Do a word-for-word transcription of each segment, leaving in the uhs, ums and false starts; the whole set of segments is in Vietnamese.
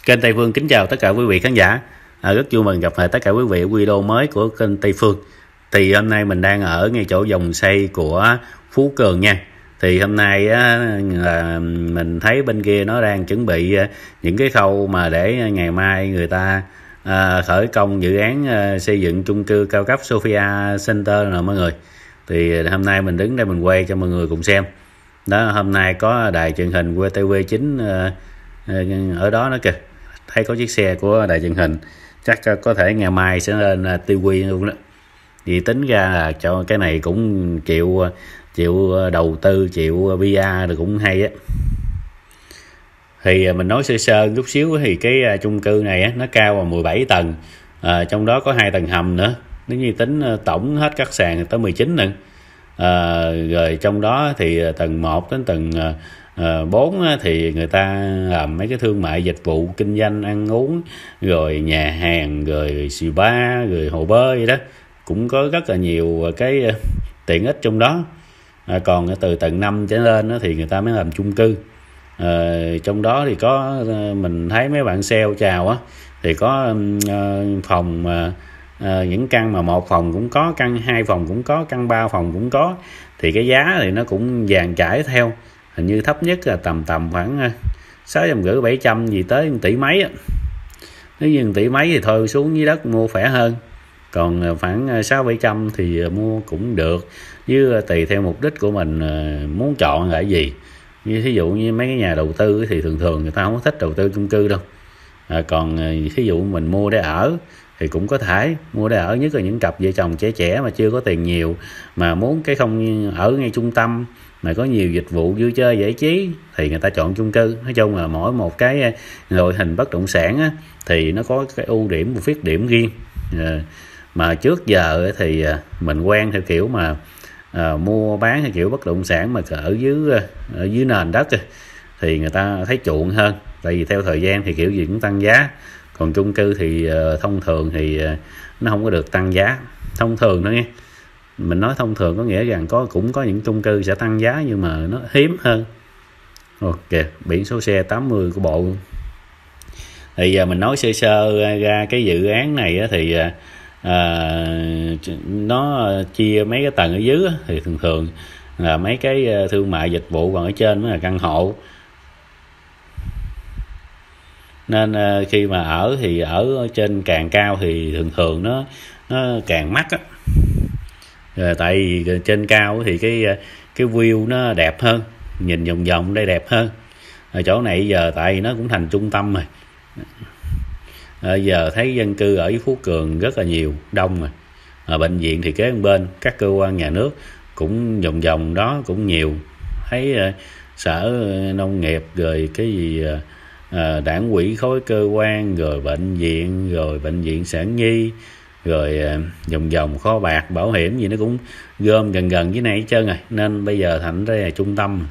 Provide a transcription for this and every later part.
Kênh Tây Phương kính chào tất cả quý vị khán giả. À, rất vui mừng gặp lại tất cả quý vị ở video mới của kênh Tây Phương. Thì hôm nay mình đang ở ngay chỗ dòng xây của Phú Cường nha. Thì hôm nay á, là mình thấy bên kia nó đang chuẩn bị những cái khâu mà để ngày mai người ta à, khởi công dự án à, xây dựng chung cư cao cấp Sophia Center nè mọi người. Thì hôm nay mình đứng đây mình quay cho mọi người cùng xem. Đó, hôm nay có đài truyền hình vê tê vê chín à, ở đó nữa kìa, thấy có chiếc xe của đài truyền hình, chắc có thể ngày mai sẽ lên ti vi luôn đó. Vì tính ra là cho cái này cũng chịu chịu đầu tư, chịu pê e rồi cũng hay á. Thì mình nói sơ sơ chút xíu thì cái chung cư này á, nó cao là mười bảy tầng, à, trong đó có hai tầng hầm nữa, nếu như tính tổng hết các sàn tới mười chín lần. À, rồi trong đó thì tầng một đến tầng À, bốn thì người ta làm mấy cái thương mại dịch vụ kinh doanh ăn uống, rồi nhà hàng, rồi spa, rồi hồ bơi đó, cũng có rất là nhiều cái tiện ích trong đó. À, còn từ tầng năm trở lên đó, thì người ta mới làm chung cư. À, trong đó thì có mình thấy mấy bạn sale chào á, thì có uh, phòng uh, uh, những căn mà một phòng cũng có, căn hai phòng cũng có, căn ba phòng cũng có, thì cái giá thì nó cũng dàn trải theo. Hình như thấp nhất là tầm tầm khoảng sáu trăm rưỡi bảy trăm gì tới một tỷ mấy á. Nếu như một tỷ mấy thì thôi xuống dưới đất mua khỏe hơn, còn khoảng sáu bảy trăm thì mua cũng được, với tùy theo mục đích của mình muốn chọn là cái gì. Như thí dụ như mấy cái nhà đầu tư thì thường thường người ta không có thích đầu tư chung cư đâu. À, còn thí dụ mình mua để ở thì cũng có thể mua để ở, nhất là những cặp vợ chồng trẻ trẻ mà chưa có tiền nhiều, mà muốn cái không ở ngay trung tâm mà có nhiều dịch vụ vui chơi giải trí thì người ta chọn chung cư. Nói chung là mỗi một cái loại hình bất động sản á, thì nó có cái ưu điểm, một khuyết điểm riêng. À, mà trước giờ thì mình quen theo kiểu mà à, mua bán theo kiểu bất động sản mà ở dưới ở dưới nền đất thì người ta thấy chuộng hơn, tại vì theo thời gian thì kiểu gì cũng tăng giá. Còn chung cư thì uh, thông thường thì uh, nó không có được tăng giá. Thông thường đó nghe, mình nói thông thường có nghĩa rằng có cũng có những chung cư sẽ tăng giá, nhưng mà nó hiếm hơn. Ok, biển số xe tám mươi của bộ. Thì giờ mình nói sơ sơ ra cái dự án này á, thì uh, nó chia mấy cái tầng ở dưới á, thì thường thường là mấy cái thương mại dịch vụ, còn ở trên mới là căn hộ. Nên uh, khi mà ở thì ở trên càng cao thì thường thường nó nó càng mắc á. Rồi, tại vì trên cao thì cái cái view nó đẹp hơn, nhìn vòng vòng đây đẹp hơn. Ở chỗ này giờ tại vì nó cũng thành trung tâm rồi. À, giờ thấy dân cư ở Phú Cường rất là nhiều, đông rồi. À, bệnh viện thì kế bên, các cơ quan nhà nước cũng vòng vòng đó cũng nhiều. Thấy uh, sở nông nghiệp, rồi cái gì uh, À, đảng ủy khối cơ quan, rồi bệnh viện, rồi bệnh viện sản nhi, rồi à, vòng vòng kho bạc, bảo hiểm gì nó cũng gom gần gần với này hết trơn rồi. Nên bây giờ thành đây là trung tâm.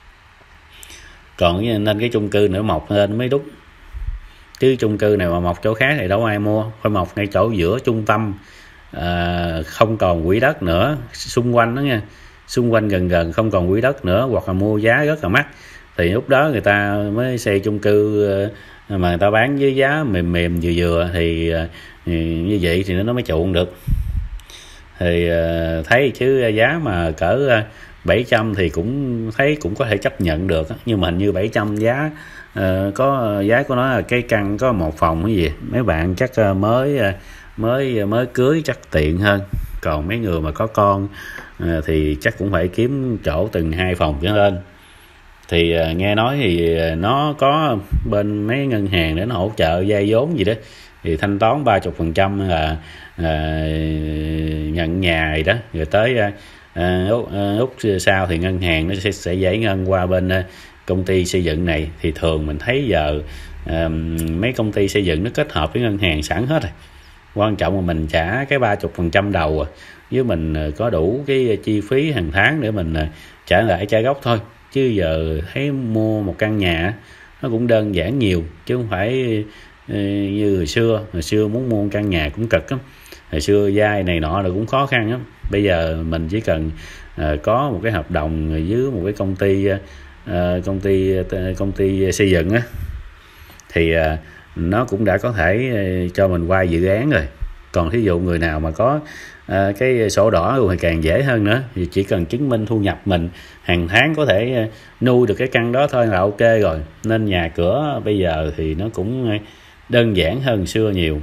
Còn nên cái chung cư nữa mọc lên mới đúng, chứ chung cư này mà mọc chỗ khác thì đâu ai mua. Phải mọc ngay chỗ giữa trung tâm, à, không còn quỹ đất nữa xung quanh đó nha, xung quanh gần gần không còn quỹ đất nữa, hoặc là mua giá rất là mắc, thì lúc đó người ta mới xây chung cư mà người ta bán với giá mềm mềm vừa vừa, thì, thì như vậy thì nó mới chuộng được. Thì thấy chứ giá mà cỡ bảy trăm thì cũng thấy cũng có thể chấp nhận được, nhưng mà hình như bảy trăm giá có giá của nó là cái căn có một phòng cái gì, mấy bạn chắc mới mới mới cưới chắc tiện hơn. Còn mấy người mà có con thì chắc cũng phải kiếm chỗ từng hai phòng trở lên. Thì uh, nghe nói thì uh, nó có bên mấy ngân hàng để nó hỗ trợ vay vốn gì đó, thì thanh toán ba mươi phần trăm là uh, nhận nhà gì đó, rồi tới uh, út, uh, út sau thì ngân hàng nó sẽ, sẽ giải ngân qua bên uh, công ty xây dựng này. Thì thường mình thấy giờ uh, mấy công ty xây dựng nó kết hợp với ngân hàng sẵn hết rồi, quan trọng là mình trả cái ba mươi phần trăm đầu, với mình uh, có đủ cái chi phí hàng tháng để mình uh, trả lại trả gốc thôi. Chứ giờ thấy mua một căn nhà nó cũng đơn giản nhiều, chứ không phải uh, như hồi xưa. Hồi xưa muốn mua một căn nhà cũng cực lắm, hồi xưa vay này nọ là cũng khó khăn lắm. Bây giờ mình chỉ cần uh, có một cái hợp đồng với một cái công ty uh, công ty uh, công ty xây dựng á, thì uh, nó cũng đã có thể cho mình qua dự án rồi. Còn thí dụ người nào mà có à, cái sổ đỏ thì càng dễ hơn nữa, thì chỉ cần chứng minh thu nhập mình hàng tháng có thể nuôi được cái căn đó thôi là ok rồi. Nên nhà cửa bây giờ thì nó cũng đơn giản hơn xưa nhiều.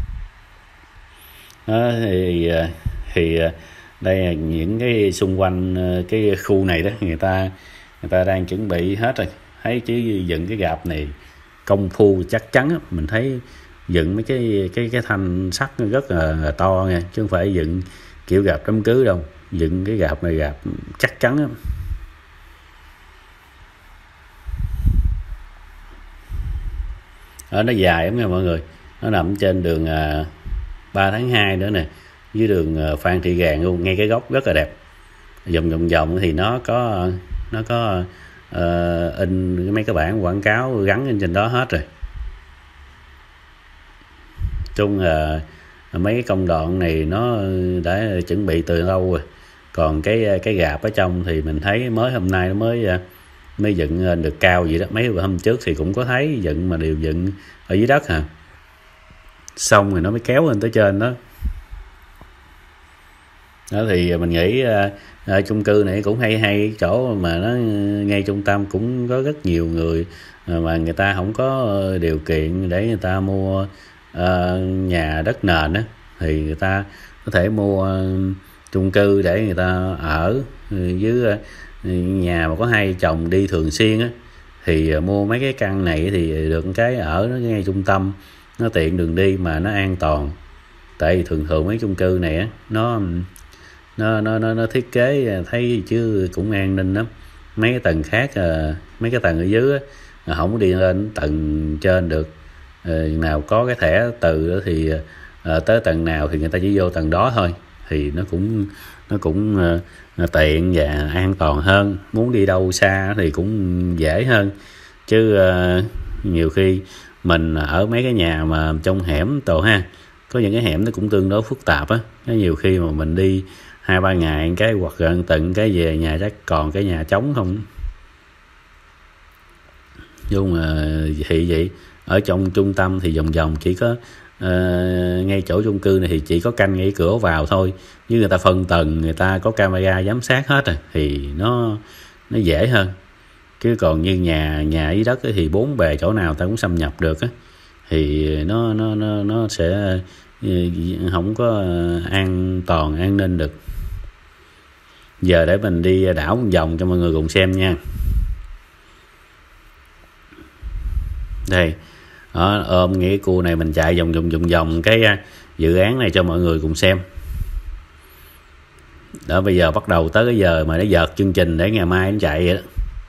Đó, thì thì đây là những cái xung quanh cái khu này đó, người ta người ta đang chuẩn bị hết rồi. Thấy chứ dựng cái gạp này công phu chắc chắn á, mình thấy dựng mấy cái cái cái thanh sắt rất là, là to nha, chứ không phải dựng kiểu gạp đám cưới đâu. Dựng cái gạp này gạp chắc chắn á. Ở nó dài lắm nha mọi người, nó nằm trên đường à, ba tháng hai nữa nè, dưới đường à, Phan Thị Gàn luôn, ngay cái góc rất là đẹp. Vòng vòng vòng thì nó có nó có uh, in mấy cái bảng quảng cáo gắn lên trên đó hết rồi. Chung là mấy cái công đoạn này nó đã chuẩn bị từ lâu rồi. Còn cái cái gạp ở trong thì mình thấy mới hôm nay nó mới mới dựng lên được cao vậy đó. Mấy hôm trước thì cũng có thấy dựng mà đều dựng ở dưới đất hả, xong rồi nó mới kéo lên tới trên đó. Đó thì mình nghĩ ở chung cư này cũng hay hay chỗ mà nó ngay trung tâm cũng có rất nhiều người mà người ta không có điều kiện để người ta mua uh, nhà đất nền á, thì người ta có thể mua uh, chung cư để người ta ở với uh, nhà mà có hai chồng đi thường xuyên á, thì uh, mua mấy cái căn này thì được cái ở nó ngay trung tâm, nó tiện đường đi mà nó an toàn. Tại vì thường thường mấy chung cư này á nó nó nó nó, nó thiết kế thấy chứ cũng an ninh lắm. Mấy cái tầng khác uh, mấy cái tầng ở dưới á, không có đi lên tầng trên được. Uh, nào có cái thẻ từ đó thì uh, tới tầng nào thì người ta chỉ vô tầng đó thôi, thì nó cũng nó cũng uh, tiện và an toàn hơn. Muốn đi đâu xa thì cũng dễ hơn, chứ uh, nhiều khi mình ở mấy cái nhà mà trong hẻm tổ ha, có những cái hẻm nó cũng tương đối phức tạp á, nhiều khi mà mình đi hai ba ngày cái hoặc gần tận cái về nhà chắc còn cái nhà trống không. Nhưng mà thì vậy, ở trong trung tâm thì vòng vòng chỉ có uh, ngay chỗ chung cư này thì chỉ có canh ngay cửa vào thôi, với người ta phân tầng, người ta có camera giám sát hết rồi thì nó nó dễ hơn. Chứ còn như nhà nhà dưới đất thì bốn bề chỗ nào ta cũng xâm nhập được á, thì nó nó nó nó sẽ không có an toàn an ninh được. Giờ để mình đi đảo một vòng cho mọi người cùng xem nha. Đây đó, ôm nghĩa cua này mình chạy vòng vòng vòng vòng cái dự án này cho mọi người cùng xem. Đó, bây giờ bắt đầu tới cái giờ mà nó dợt chương trình để ngày mai nó chạy vậy đó.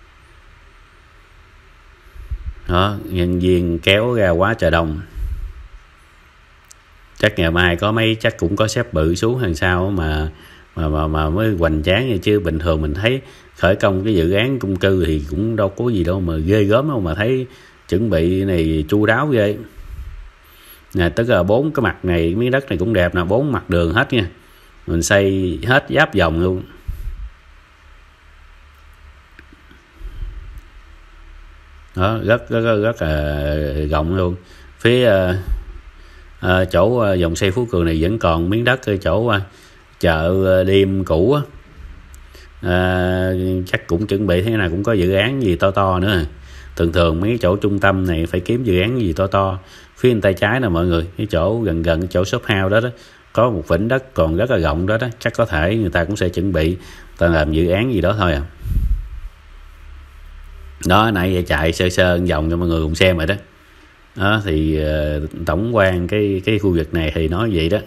Đó, nhân viên kéo ra quá trời đông. Chắc ngày mai có mấy chắc cũng có xếp bự xuống hàng sau mà mà mà mà mới hoành tráng vậy, chứ bình thường mình thấy khởi công cái dự án chung cư thì cũng đâu có gì đâu mà ghê gớm đâu, mà thấy chuẩn bị này chu đáo ghê nè. Tức là bốn cái mặt này, miếng đất này cũng đẹp nè, bốn mặt đường hết nha, mình xây hết giáp vòng luôn. Đó, rất rất rất, rất là rộng luôn. Phía uh, uh, chỗ uh, dòng xây Phú Cường này vẫn còn miếng đất ở chỗ uh, chợ đêm cũ á, à, chắc cũng chuẩn bị thế nào cũng có dự án gì to to nữa. Thường thường mấy cái chỗ trung tâm này phải kiếm dự án gì to to. Phía bên tay trái nè mọi người, cái chỗ gần gần cái chỗ shop house đó đó, có một vĩnh đất còn rất là rộng đó đó, chắc có thể người ta cũng sẽ chuẩn bị ta làm dự án gì đó thôi à. Đó, nãy giờ chạy sơ sơ vòng cho mọi người cùng xem rồi đó. Đó thì uh, tổng quan cái cái khu vực này thì nói vậy đó.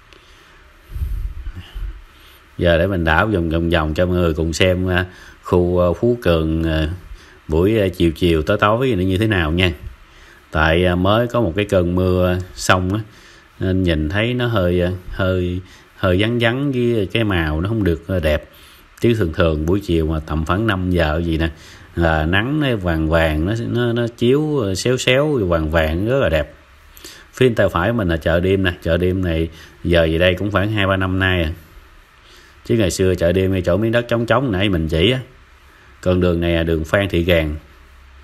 Giờ để mình đảo vòng vòng vòng cho mọi người cùng xem uh, khu uh, Phú Cường uh, buổi uh, chiều chiều tối tối nó như thế nào nha. Tại uh, mới có một cái cơn mưa xong á, nên nhìn thấy nó hơi uh, hơi hơi vắng vắng với cái màu nó không được uh, đẹp. Chứ thường thường buổi chiều mà tầm khoảng năm giờ gì nè là nắng nó vàng vàng, nó nó nó chiếu xéo xéo vàng vàng rất là đẹp. Phía tay phải mình là chợ đêm nè, chợ đêm này giờ gì đây cũng khoảng hai ba năm nay à. Chứ ngày xưa chợ đêm ngay chỗ miếng đất trống trống nãy mình chỉ á. Con đường này là đường Phan Thị Gàn.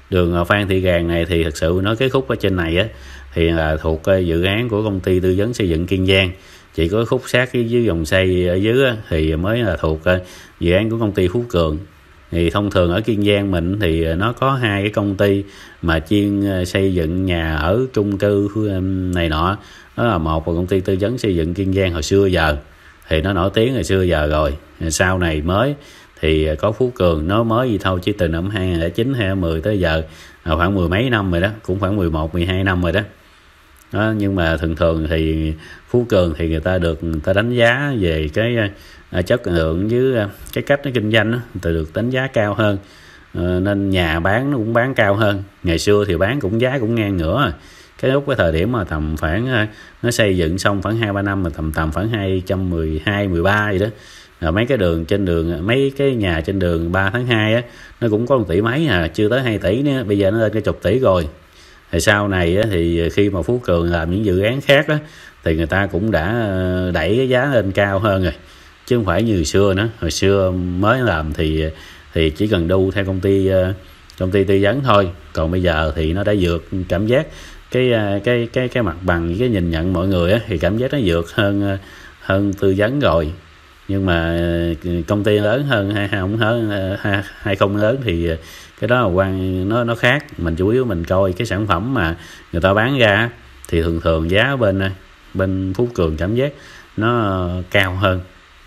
Đường Phan Thị Gàng này thì thật sự nói cái khúc ở trên này á thì là thuộc dự án của công ty tư vấn xây dựng Kiên Giang, chỉ có khúc sát với dòng xây ở dưới á, thì mới là thuộc dự án của công ty Phú Cường. Thì thông thường ở Kiên Giang mình thì nó có hai cái công ty mà chuyên xây dựng nhà ở chung cư này nọ, đó là một là công ty tư vấn xây dựng Kiên Giang hồi xưa giờ thì nó nổi tiếng hồi xưa giờ rồi, sau này mới thì có Phú Cường, nó mới gì thôi chứ từ năm hai không không chín hai không một không tới giờ khoảng mười mấy năm rồi đó, cũng khoảng mười một mười hai năm rồi đó. Đó, nhưng mà thường thường thì Phú Cường thì người ta được người ta đánh giá về cái uh, chất lượng với uh, cái cách nó kinh doanh đó, người ta được đánh giá cao hơn, uh, nên nhà bán nó cũng bán cao hơn. Ngày xưa thì bán cũng giá cũng ngang ngửa, cái lúc cái thời điểm mà tầm khoảng uh, nó xây dựng xong khoảng hai ba năm mà tầm tầm khoảng hai trăm mười hai mười ba gì đó. Rồi mấy cái đường trên đường, mấy cái nhà trên đường ba tháng hai á, nó cũng có một tỷ mấy à, chưa tới hai tỷ nữa, bây giờ nó lên cái chục tỷ rồi. Thì sau này á, thì khi mà Phú Cường làm những dự án khác á, thì người ta cũng đã đẩy cái giá lên cao hơn rồi, chứ không phải như hồi xưa nữa. Hồi xưa mới làm thì thì chỉ cần đu theo công ty công ty tư vấn thôi, còn bây giờ thì nó đã vượt cảm giác cái cái cái cái mặt bằng, cái nhìn nhận mọi người á, thì cảm giác nó vượt hơn hơn tư vấn rồi. Nhưng mà công ty lớn hơn hay không hơn hay, hay không lớn thì cái đó là quan nó nó khác. Mình chủ yếu mình coi cái sản phẩm mà người ta bán ra thì thường thường giá bên bên Phú Cường cảm giác nó cao hơn.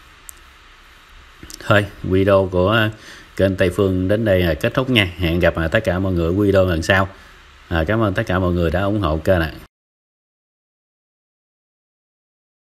Thôi video của kênh Tây Phương đến đây là kết thúc nha. Hẹn gặp tất cả mọi người video lần sau. À, cảm ơn tất cả mọi người đã ủng hộ kênh này.